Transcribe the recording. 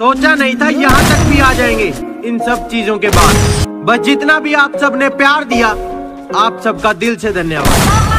सोचा नहीं था यहाँ तक भी आ जाएंगे इन सब चीजों के बाद। बस जितना भी आप सब ने प्यार दिया, आप सबका दिल से धन्यवाद।